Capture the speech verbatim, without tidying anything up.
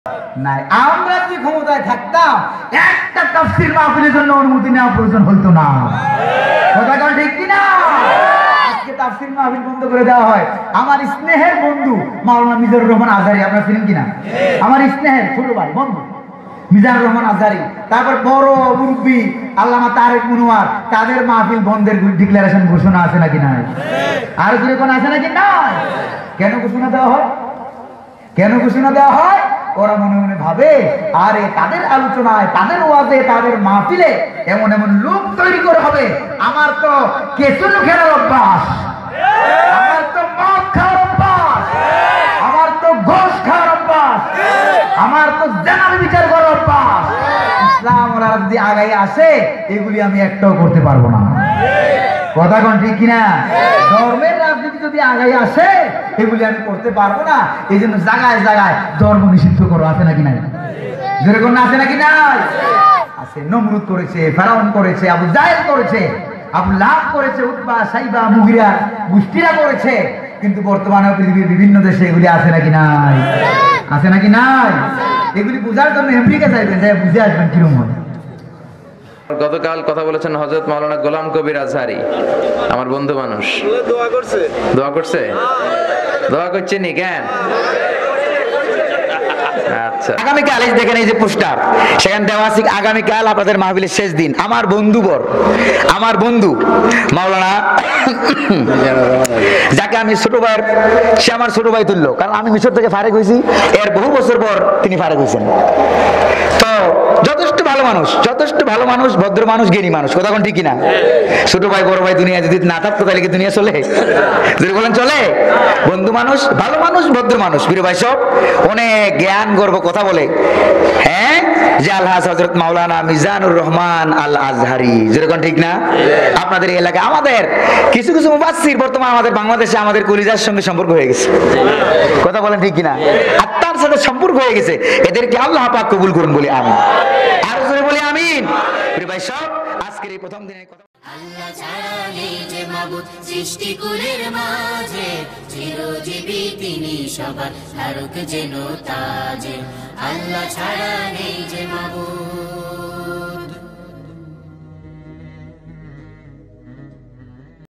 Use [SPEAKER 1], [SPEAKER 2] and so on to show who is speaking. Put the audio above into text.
[SPEAKER 1] নাই আমরা যদি ক্ষমতায় থাকতাম একটা তাফসীর মাহফিলের জন্য অনুমতি নেওয়া প্রয়োজন হতো না। কথা কোন ঠিক কি না? আজকে তাফসীর মাহফিল বন্ধ করে দেওয়া হয়। আমার স্নেহের বন্ধু মাওলানা মিজানুর রহমান আজহারী, আপনারা চিনেন কিনা? আমার স্নেহের ছোট ভাই বন্ধু মিজানুর রহমান আজহারী, তারপর বড় মুরব্বী আল্লামা তারেক মনোয়ার, তাদের মাহফিল বন্ধের ডিক্লারেশন ঘোষণা আছে নাকি নাই? আর যদি কোন আছে নাকি নাই? কেন ঘোষণা দেওয়া হয়? কেন ঘোষণা দেওয়া হয়? ওরা মনে মনে ভাবে আরে তাদের আলোচনায়, তাদের ওয়াজে, তাদের মাহফিলে এমন এমন লোক তৈরি করে হবে, আমার তো কেসুলু খেলার অভ্যাস, আমার তো মদ খাওয়ার অভ্যাস, আমার তো ঘোষ খাওয়ার অভ্যাস, আমার তো জানার বিচার করার অভ্যাস। ইসলাম ওরা যদি আগাই আসে এগুলি আমি একটাও করতে পারবো না। কথা কোন ঠিক কিনা? ধর্মের রাজনীতি যদি আগাই আসে এগুলি আমি করতে পারবো না। এই জন্য জায়গায় জায়গায় ধর্ম নিষিদ্ধ করো, আছে নাকি নাই? যেরকম আছে নাকি নাই? আছে। নমরুদ করেছে, ফেরাউন করেছে, আবু জাহেল করেছে, আবু লাহাব করেছে, উতবা, সাইবা, মুগিরা গোষ্ঠীরা করেছে। কিন্তু বর্তমানে পৃথিবীর বিভিন্ন দেশে এগুলি আছে নাকি নাই? আছে নাকি নাই? এগুলি বোঝার জন্য আমেরিকা যাইবেন, যাই বুঝে আসবেন কিরকম হয়।
[SPEAKER 2] গতকাল কথা বলেছেন হযরত মাওলানা গোলাম কবির আজহারী, আমার বন্ধু মানুষ। দোয়া করছে দোয়া করছে দোয়া করছে নি কেন? আচ্ছা,
[SPEAKER 1] আগামীকাল এই দেখেন এই যে পোস্টার, সেখানে দেওয়া আছে আগামীকাল আপনাদের মাহফিলের শেষ দিন। আমার বন্ধুবর, আমার বন্ধু মাওলানা যাকে আমি ছোট ভাইয়ের, সে আমার ছোট ভাই তুললো, কারণ আমি মিশর থেকে ফারেক হয়েছি, এর বহু বছর পর তিনি ফারেক হয়েছেন। তো যথেষ্ট ভালো মানুষ, যথেষ্ট ভালো মানুষ, ভদ্র মানুষ, জ্ঞানী মানুষ। কথা কোন ঠিক কিনা? ছোট ভাই বড় ভাই দুনিয়া যদি না থাকতো তাহলে কি দুনিয়া চলে? যদি বলেন চলে? বন্ধু মানুষ, ভালো মানুষ, ভদ্র মানুষ, প্রিয় ভাই সব অনেক জ্ঞান গর্ব কথা বলে। হ্যাঁ, যে আলহাজ হযরত মাওলানা মিজানুর রহমান আল আজহারী, যেরকম ঠিক না? আপনাদের এই এলাকায় আমাদের কিছু কিছু মুফাসসির বর্তমানে আমাদের বাংলাদেশে আমাদের কলিজার সঙ্গে সম্পর্ক হয়ে গেছে। কথা বলেন ঠিক কিনা? আত্মার সাথে সম্পর্ক হয়ে গেছে। এদেরকে আল্লাহ পাক কবুল করুন বলি আমিন। আর জোরে বলি আমিন। প্রিয় ভাই সব আজকের এই প্রথম দিনের কথা,
[SPEAKER 3] আল্লাহ ছাড়া নেই যে মাবুদ সৃষ্টিকুলের মাঝে, চিরজীবী তিনি সবার ধারক যেন তাজে। আল্লাহ ছাড়া নেই যে মাবুদ।